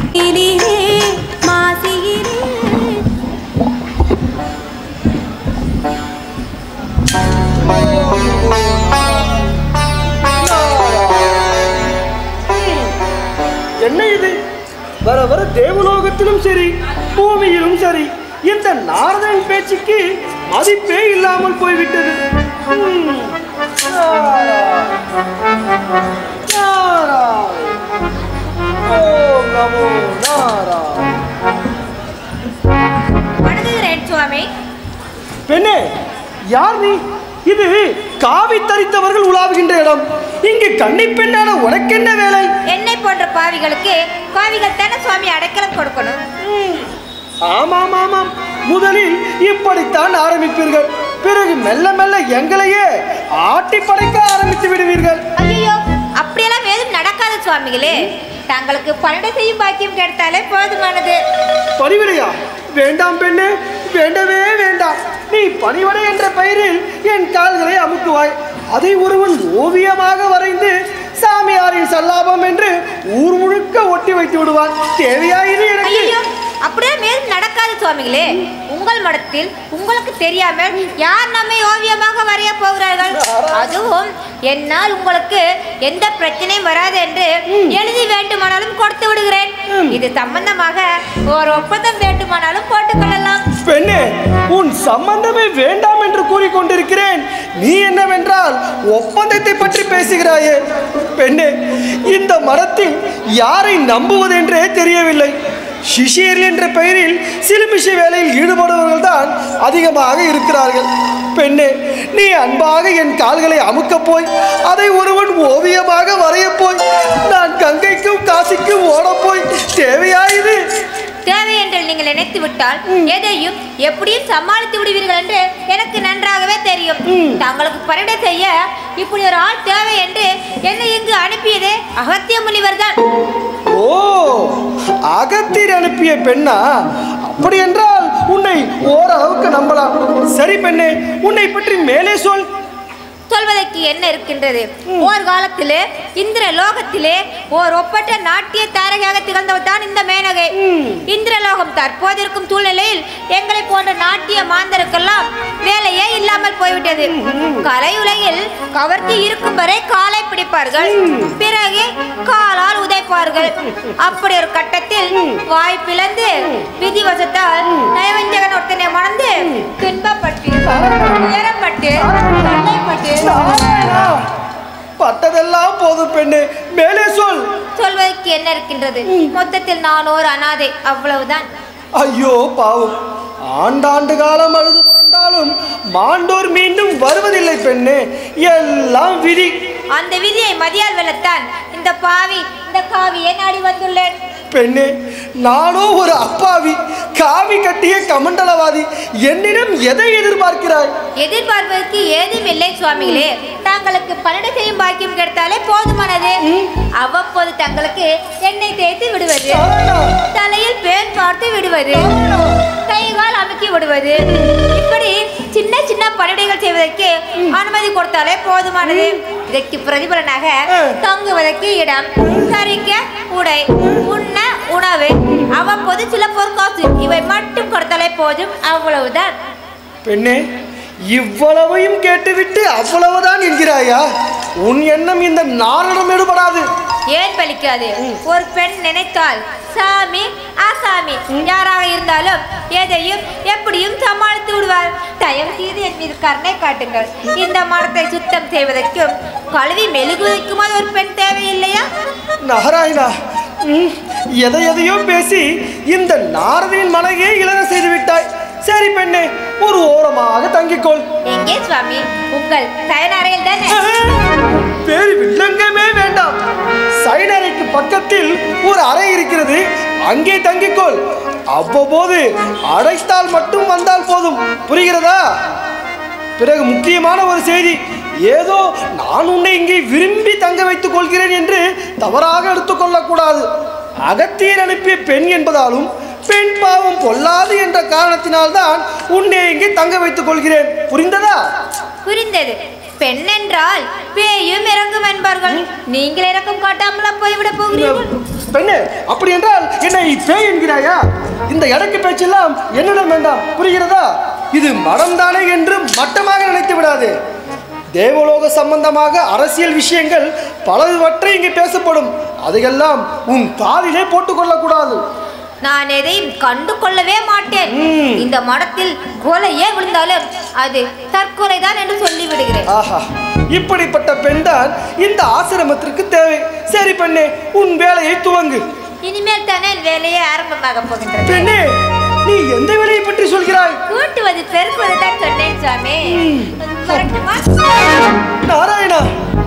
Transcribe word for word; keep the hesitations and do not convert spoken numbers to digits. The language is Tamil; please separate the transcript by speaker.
Speaker 1: என்ன இது? வர வர தேவலோகத்திலும் சரி பூமியிலும் சரி இந்த நாரதன் பேச்சுக்கு மதிப்பே இல்லாமல் போய்விட்டது. பெண்ணே, யார் நீ? இது காவி தரித்தவர்கள் உலாவுகின்ற இடம். இங்கு கன்னி பெண்ணான உனக்கு என்ன வேலை?
Speaker 2: என்னை போன்ற பாவிகளுக்கு பாவிகள் தானே சுவாமி அடைக்கலம் கொடுக்கணும்.
Speaker 1: ஆமாம் ஆமாம், முதலில் இப்படித்தான் ஆரம்பிப்பீர்கள், பிறகு மெல்ல மெல்ல எங்களையே ஆட்டி படைக்க ஆரம்பித்து விடுவீர்கள்.
Speaker 2: ஐயோ, அப்படியெல்லாம் ஏதும் நடக்காது சுவாமிகளே. தங்களுக்கு பணிவிடை செய்யும் பாக்கியம் கிடைத்தாலே போதுமானது.
Speaker 1: பணிவிடையா? வேண்டாம் பெண்ணே, வேண்டவே வேண்டாம். நீ பணிவிடை என்ற பெயரில் என் கால்களை அமுக்குவாய். அதை ஒருவன் ஓவியமாக வரைந்து சாமியாரின் சல்லாபம் என்று ஊர் முழுக்க ஒட்டி வைத்து விடுவான். தேவையாயிரு எனக்கு.
Speaker 2: அப்படியே மேலும் நடக்காது சுவாமிகளே. உங்கள் மடத்தில் உங்களுக்கு தெரியாமல் யார் நம்மை ஓவியமாக வரைய போகிறார்கள்? அதுவும் என்னால் உங்களுக்கு எந்த பிரச்சனையும் வராது என்று எழுதி வேண்டுமானாலும் கொடுத்து விடுகிறேன். இது சம்பந்தமாக ஒரு ஒப்பந்தம் வேண்டுமானாலும் போட்டுக்கொள்ளலாம்.
Speaker 1: பெண்ணே, உன் சம்பந்தமே வேண்டாம் என்று கூறிக்கொண்டிருக்கிறேன். நீ என்னவென்றால் ஒப்பந்தத்தை பற்றி பேசுகிறாயே. பெண்ணே, இந்த மரத்தில் யாரை நம்புவது என்றே தெரியவில்லை. சிஷியர் என்ற பெயரில் சிலுமிஷ வேலையில் ஈடுபடுபவர்கள் தான் அதிகமாக இருக்கிறார்கள். பெண்ணே, நீ அன்பாக என் கால்களை அமுக்க போய் அதை ஒருவன் ஓவியமாக வரைய போய் நான் கங்கைக்கும் காசிக்கும் ஓட போய் தேவையாயுது.
Speaker 2: தேவை என்று நீங்கள் நினைத்து விட்டால் எதையும் எப்படியும் சமாளித்து விடுவீர்கள் என்று எனக்கு நன்றாகவே தெரியும். தங்களுக்கு பணிவிடை செய்ய இப்படி ஒரு ஆள் தேவை என்று என்னை இங்கு அனுப்பியதே அகத்திய முனிவர் தான்.
Speaker 1: ஓ, அகத்தியர் அனுப்பிய பெண்ணா? அப்படி என்றால் உன்னை ஓரளவுக்கு நம்பலாம். சரி பெண்ணே, உன்னை பற்றி மேலே சொல்.
Speaker 2: சொல்வதற்கு என்ன இருக்கின்றது? ஓர் காலத்திலே இந்திர லோகத்திலே ஓர் ஒப்பற்ற நாட்டிய தாரகையாக திகழ்ந்தவர் தான் இந்த மேனகை. இந்திரலோகம் தற்போது இருக்கும் சூழ்நிலையில் எங்களை போன்ற நாட்டிய மாந்தருக்கெல்லாம் வேலையே இல்லாமல் போய்விட்டது. கலை உலகில் கவர்ச்சி இருக்கும் வரை காலை பிடிப்பார்கள், பிறகு காலால் உதைப்பார்கள். அப்படி ஒரு கட்டத்தில் வாய் பிளந்து விதிவசத்தால் நயவஞ்சகன் ஒருத்தனை மணந்து துன்பப்பட்டு உயரப்பட்டு தள்ளைப்பட்டு
Speaker 1: பட்டதெல்லாம் போதும் பெண்ணே, மேலே சொல்.
Speaker 2: சொல்வதற்கு என்ன இருக்கின்றது? மொத்தத்தில் நான் ஒரு அனாதை, அவ்வளவுதான்.
Speaker 1: ஐயோ பாவம், ஆண்டாண்டு காலம் அழுது புரண்டாலும் மாண்டோர் மீண்டும் வருவதில்லை பெண்ணே, எல்லாம் விதி.
Speaker 2: அந்த விதியை மதியால் வெல்லத்தான் இந்த பாவி இந்த காவியை நாடி வந்துள்ளேன்.
Speaker 1: பெண்ணே, நானோ ஒரு அப்பாவி, காவி கட்டிய கமண்டலவாதி. என்னிடம் எதை எதிர்பார்க்கிறாய்?
Speaker 2: எதிர்பார்ப்பதற்கு ஏதும் இல்லை சுவாமிகளே. தங்களுக்கு பணிவிடை செய்யும் பாக்கியம் கிடைத்தாலே போதுமானது. அவ்வப்போது தங்களுக்கு எண்ணெய் தேய்த்து விடுவது, தலையில் பேன் பார்த்து விடுவது, கைகால் அமுக்கி விடுவது, இப்படி சின்ன சின்ன பணிவிடைகள் செய்வதற்கு அனுமதி கொடுத்தாலே போதுமானது. இதற்கு பிரதிபலனாக தங்குவதற்கு இடம், தரிக்க உடை, உண்ண உணவு, அவ்வப்போது சில பொற்காசு, இவை மட்டும் கொடுத்தாலே போதும், அவ்வளவுதான்.
Speaker 1: பெண்ணே, இவ்வளவையும் கேட்டுவிட்டு அவ்வளவுதான் என்கிறாயா? உன் எண்ணம் இந்த நாரிடம் ஈடுபடாது.
Speaker 2: ஏன் பலிக்காது? ஒரு பெண் நினைத்தால் சாமி ஆசாமி யாராக இருந்தாலும் எதையும் எப்படியும் சமாளித்து விடுவார். தயவு செய்து என் மீது கருணை காட்டுங்கள். இந்த மரத்தை சுத்தம் செய்வதற்கும் கழுவி மெழுகுவதற்கும் ஒரு பெண் தேவையில்லையா?
Speaker 1: நாராயணா, எதை எதையோ பேசி இந்த நாரதின் மனையை இளர செய்து விட்டாய். சரி பெண்ணே, ஒரு ஓரமாக தங்கிக்கொள்.
Speaker 2: எங்கே சுவாமி? உங்கள் சயனறையில் தானே?
Speaker 1: பேரு வில்லங்கமே வேண்டாம். சயனறைக்கு பக்கத்தில் ஒரு அறை இருக்கிறது, அங்கே தங்கிக்கொள். அவ்வப்போது அடைத்தால் மட்டும் வந்தால் போதும், புரிகிறதா? பிறகு முக்கியமான ஒரு செய்தி, ஏதோ நான் உன்னை இங்கே விரும்பி தங்க வைத்துக் கொள்கிறேன் என்று தவறாக எடுத்துக்கொள்ளக்கூடாது. அகத்தியர் அனுப்பிய பெண் என்பதாலும் பெண் பாவம் பொல்லாது என்ற காரணத்தினால்தான் உன்னை இங்கே தங்க வைத்துக் கொள்கிறேன். புரிந்ததா?
Speaker 2: புரிந்தது. பெண் என்றால் பேயும் இறங்கும் என்பார்கள். நீங்கள் இறக்கம் காட்டாமலா போய்விட போகிறீர்கள்?
Speaker 1: பெண்ணே, அப்படி என்றால் என்னை பேய் என்கிறாயா? இந்த எடக்கு பேச்செல்லாம் என்னிடம் வேண்டாம், புரிகிறதா? இது மடம்தானே என்று மட்டமாக நினைத்து விடாது. தேவலோக சம்பந்தமாக அரசியல் விஷயங்கள் பலவற்றை இங்கே பேசப்படும். அதையெல்லாம் உன் காதிலே போட்டுக்கொள்ளக்கூடாது.
Speaker 2: நான் எதையும் கண்டு கொள்ளவே மாட்டேன். இந்த மடத்தில் கொலையே விழுந்தாலும் அது தற்கொலை தான் என்று சொல்லி விடுகிறேன்.
Speaker 1: ஆஹா, இப்படிப்பட்ட பெண் தான் இந்த ஆசிரமத்திற்கு தேவை. சரி பெண்ணே, உன் வேலையை துவங்கு.
Speaker 2: இனிமேல் தானே வேலையே ஆரம்பமாக போகின்றது.
Speaker 1: பெண்ணே, நீ எந்த வேலையை பற்றி சொல்கிறாய்?
Speaker 2: கூட்டுவது பெருக்குவது தான் சொன்னேன் சுவாமி.
Speaker 1: நாராயணா,